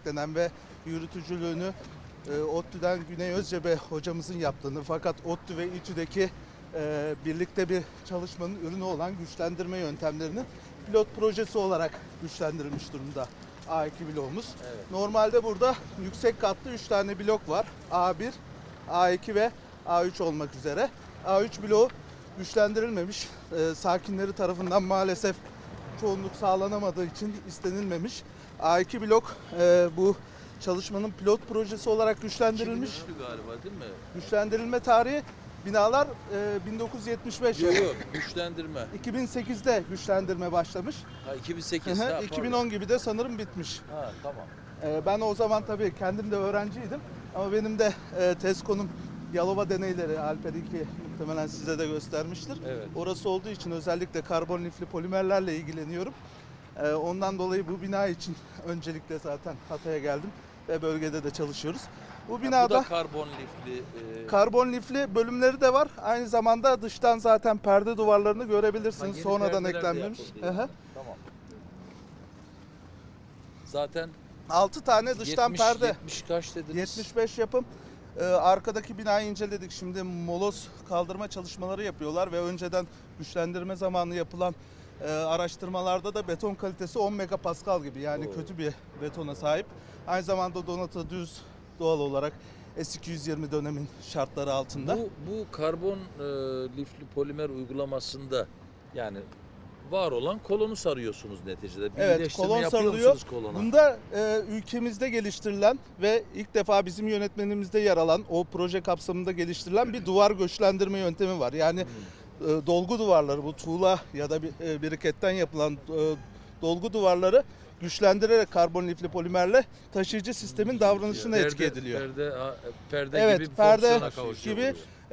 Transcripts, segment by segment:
desteklenen ve yürütücülüğünü ODTÜ'den Güney Özcebe hocamızın yaptığını, fakat ODTÜ ve İTÜ'deki birlikte bir çalışmanın ürünü olan güçlendirme yöntemlerinin pilot projesi olarak güçlendirilmiş durumda A2 bloğumuz. Evet. Normalde burada yüksek katlı 3 tane blok var. A1, A2 ve A3 olmak üzere. A3 bloğu güçlendirilmemiş. Sakinleri tarafından maalesef çoğunluk sağlanamadığı için istenilmemiş. A2 blok bu çalışmanın pilot projesi olarak güçlendirilmiş. 2003'lü galiba değil mi? Güçlendirilme tarihi binalar 1975 Yok yok, güçlendirme. 2008'de güçlendirme başlamış. Ha 2008. Hı hı, Ha, 2010 gibi de sanırım bitmiş. Ha tamam. Ben o zaman tabii kendim de öğrenciydim ama benim de tez konum Yalova deneyleri, Alper İlki muhtemelen size de göstermiştir. Evet. Orası olduğu için özellikle karbon lifli polimerlerle ilgileniyorum. Ondan dolayı bu bina için öncelikle zaten Hatay'a geldim ve bölgede de çalışıyoruz. Bu Bu binada da karbon lifli. karbon lifli bölümleri de var. Aynı zamanda dıştan zaten perde duvarlarını görebilirsiniz. yeni Sonradan perdeler de eklenmemiş. yapıldı yani. Hı hı. Tamam. Zaten 6 tane dıştan 70, perde. 70 kaç dediniz? 75 yapım. Arkadaki binayı inceledik. Şimdi moloz kaldırma çalışmaları yapıyorlar ve önceden güçlendirme zamanı yapılan araştırmalarda da beton kalitesi 10 megapascal gibi, yani Oo. kötü bir betona sahip. Aynı zamanda donatı düz, doğal olarak S220 dönemin şartları altında. Bu karbon lifli polimer uygulamasında yani var olan kolonu sarıyorsunuz neticede. Bir Evet, iyileştirme kolon yapıyor sarılıyor. musunuz kolona? Bunda ülkemizde geliştirilen ve ilk defa bizim yönetmenimizde yer alan, o proje kapsamında geliştirilen bir duvar göçlendirme yöntemi var. Yani dolgu duvarları, bu tuğla ya da briketten yapılan dolgu duvarları güçlendirerek karbon lifli polimerle taşıyıcı sistemin davranışına etki ediliyor. Perde Evet, gibi bir perde fonksiyona kavuşuyor. gibi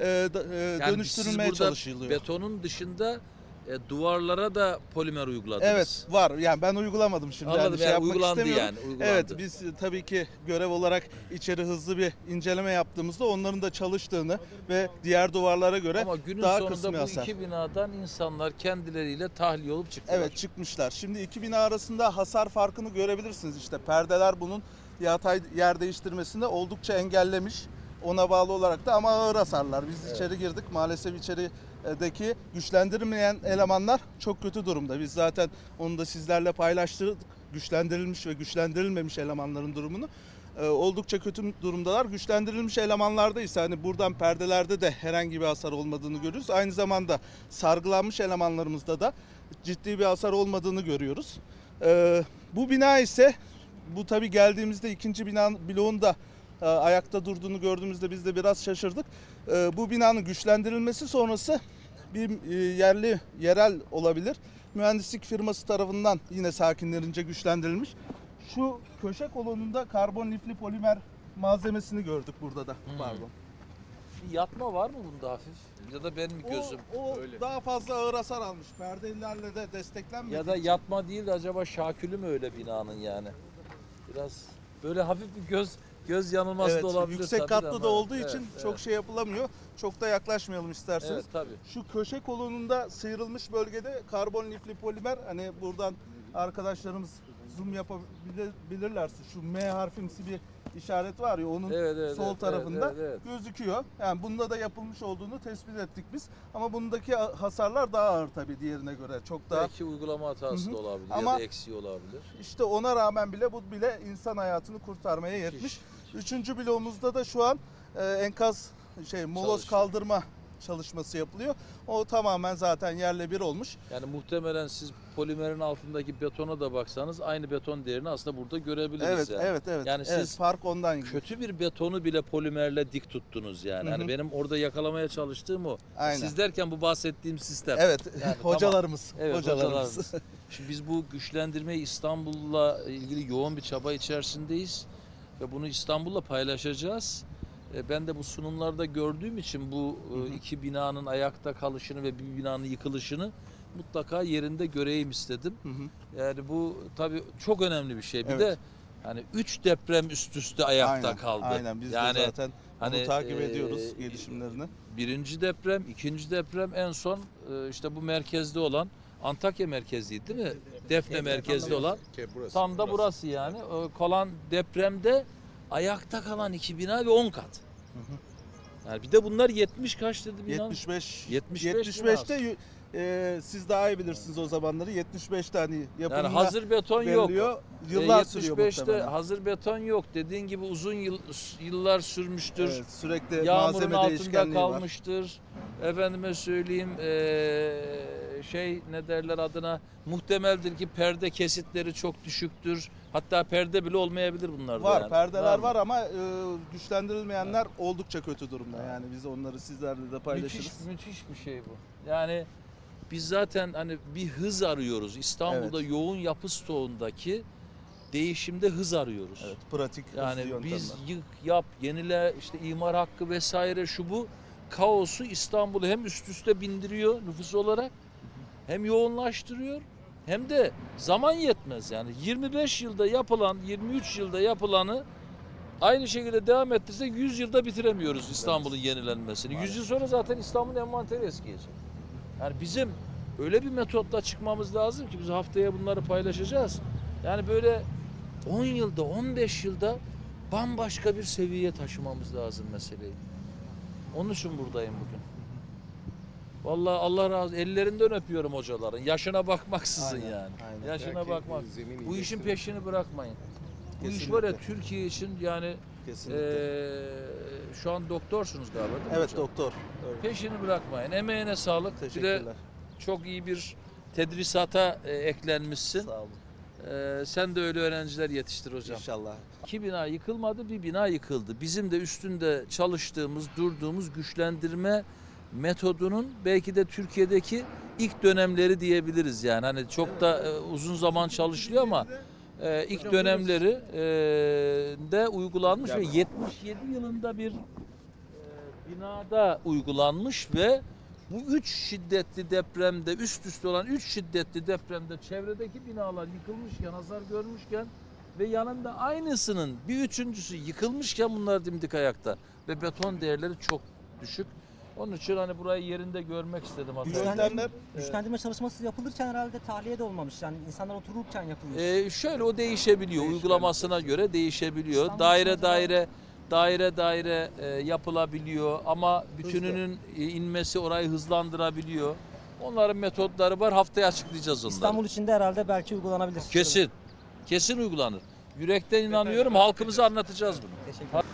Yani dönüştürülmeye siz burada çalışılıyor. betonun dışında duvarlara da polimer uyguladınız. Evet, var. Yani ben uygulamadım şimdi. Anladım, Yani şey yani yapmak uygulandı istemiyorum. yani, uygulandı. Evet, biz tabii ki görev olarak içeri hızlı bir inceleme yaptığımızda onların da çalıştığını ve diğer duvarlara göre Ama günün daha sonunda kısmi bu hasar. iki binadan insanlar kendileriyle tahliye olup çıktılar. Evet, çıkmışlar. Şimdi iki bina arasında hasar farkını görebilirsiniz. İşte perdeler bunun yatay yer değiştirmesinde oldukça engellemiş. Ona bağlı olarak da ama ağır hasarlar. Biz içeri girdik. Maalesef içerideki güçlendirilmeyen elemanlar çok kötü durumda. Biz zaten onu da sizlerle paylaştırdık. Güçlendirilmiş ve güçlendirilmemiş elemanların durumunu. Oldukça kötü durumdalar. Güçlendirilmiş elemanlarda ise hani buradan perdelerde de herhangi bir hasar olmadığını görüyoruz. Aynı zamanda sargılanmış elemanlarımızda da ciddi bir hasar olmadığını görüyoruz. Bu bina ise, bu tabii geldiğimizde ikinci bloğun da ayakta durduğunu gördüğümüzde biz de biraz şaşırdık. Bu binanın güçlendirilmesi sonrası bir yerel olabilir. Mühendislik firması tarafından yine sakinlerince güçlendirilmiş. Şu köşe kolonunda karbon lifli polimer malzemesini gördük burada da. Pardon. Bir yatma var mı bunda hafif? Ya da benim gözüm O öyle. daha fazla ağır hasar almış. Perdelerle de desteklenmedi. Ya da yatma değil de acaba şakülü mü öyle binanın yani? Biraz böyle hafif bir göz yanılması Evet, da olabilir. yüksek tabii katlı ama da olduğu evet, için evet. çok şey yapılamıyor. Çok da yaklaşmayalım isterseniz. Evet tabii. Şu köşe kolonunda sıyrılmış bölgede karbon lifli polimer, hani buradan arkadaşlarımız zoom yapabilirlerse şu M harfimsi bir işaret var ya, onun sol tarafında evet. gözüküyor. Yani bunda da yapılmış olduğunu tespit ettik biz. Ama bundaki hasarlar daha ağır tabii diğerine göre. Çok daha. Belki uygulama hatası da olabilir Ama ya da eksiği olabilir. İşte ona rağmen bile bu bile insan hayatını kurtarmaya yetmiş. Üçüncü bloğumuzda da şu an enkaz moloz Çalışıyor. kaldırma çalışması yapılıyor. O tamamen zaten yerle bir olmuş. Yani muhtemelen siz polimerin altındaki betona da baksanız aynı beton değerini aslında burada görebiliriz Evet, yani. evet. Yani Evet, siz fark ondan gibi. kötü bir betonu bile polimerle dik tuttunuz yani. Hani benim orada yakalamaya çalıştığım o. Aynen. Siz derken bu bahsettiğim sistem. Evet, Yani hocalarımız. tamam. Evet, hocalarımız. hocalarımız. Şimdi biz bu güçlendirmeyi İstanbul'la ilgili yoğun bir çaba içerisindeyiz ve bunu İstanbul'la paylaşacağız. Ben de bu sunumlarda gördüğüm için bu iki binanın ayakta kalışını ve bir binanın yıkılışını mutlaka yerinde göreyim istedim. Yani bu tabii çok önemli bir şey. Bir de hani 3 deprem üst üste ayakta kaldı. Aynen, biz yani, de zaten bunu takip ediyoruz gelişimlerini. Birinci deprem, ikinci deprem, en son işte bu merkezde olan Antakya merkezliydi değil mi? Defne merkezli olan. Burası, Tam da burası yani. Kalan depremde ayakta kalan 2 bina ve 10 kat. Yani bir de bunlar 70 kaç dedi bina? 75. 75'te Siz daha iyi bilirsiniz o zamanları. 75'te hani yapımına yani hazır beton yok. veriliyor. Yıllar sürüyor 75'te muhtemelen. hazır beton yok. Dediğin gibi uzun yıllar sürmüştür. Evet, sürekli Yağmurun malzeme altında değişkenliği var. kalmıştır. Efendime söyleyeyim ne derler adına, muhtemeldir ki perde kesitleri çok düşüktür. Hatta perde bile olmayabilir bunlarda. Var, yani. perdeler mı? var ama güçlendirilmeyenler oldukça kötü durumda. Yani biz onları sizlerle de paylaşırız. Müthiş bir şey bu. Yani biz zaten hani bir hız arıyoruz. İstanbul'da Evet. yoğun yapı stoğundaki değişimde hız arıyoruz. Evet, pratik hızlı Yani yöntemler. biz yık, yap, yenile, işte imar hakkı vesaire şu bu kaosu İstanbul'u hem üst üste bindiriyor nüfus olarak, hem yoğunlaştırıyor, hem de zaman yetmez. Yani 25 yılda yapılan, 23 yılda yapılanı aynı şekilde devam ettirse 100 yılda bitiremiyoruz İstanbul'un yenilenmesini. 100 yıl sonra zaten İstanbul'un envanteri eskiyecek. Yani bizim öyle bir metotla çıkmamız lazım ki biz haftaya bunları paylaşacağız. Yani böyle 10 yılda, 15 yılda bambaşka bir seviyeye taşımamız lazım meseleyi. Onun için buradayım bugün. Vallahi Allah razı olsun. Ellerinden öpüyorum hocaların. Yaşına bakmaksızın Aynen, yani. aynen. Yaşına Belki bakmak. zemin Bu işin iyileştirir. peşini bırakmayın. Bu iş Kesinlikle. var ya Türkiye için yani Kesinlikle. şu an doktorsunuz galiba değil mi Evet hocam? doktor. Evet. Peşini bırakmayın. Emeğine sağlık. Bir de Teşekkürler. çok iyi bir tedrisata eklenmişsin. Sağ olun. Sen de öyle öğrenciler yetiştir hocam. İnşallah. 2 bina yıkılmadı, bir bina yıkıldı. Bizim de üstünde çalıştığımız, durduğumuz güçlendirme metodunun belki de Türkiye'deki ilk dönemleri diyebiliriz yani. Hani çok da uzun zaman çalışılıyor ama ilk dönemleri de uygulanmış ve 77 yılında bir binada uygulanmış ve bu 3 şiddetli depremde, üst üste olan 3 şiddetli depremde çevredeki binalar yıkılmışken, hasar görmüşken ve yanında aynısının bir üçüncüsü yıkılmışken bunlar dimdik ayakta ve beton değerleri çok düşük. Onun için hani burayı yerinde görmek istedim hatta. Yöntemler Güçlendirme çalışması yapılırken herhalde tahliye de olmamış. Yani insanlar otururken yapılmış. Şöyle o değişebiliyor. Uygulamasına göre değişebiliyor. İstanbul Daire yapılabiliyor ama bütününün inmesi orayı hızlandırabiliyor. Onların metotları var. Haftaya açıklayacağız onları. İstanbul içinde herhalde belki uygulanabilir. Kesin. Kesin uygulanır. Yürekten inanıyorum. Halkımıza anlatacağız bunu. Teşekkür ederim.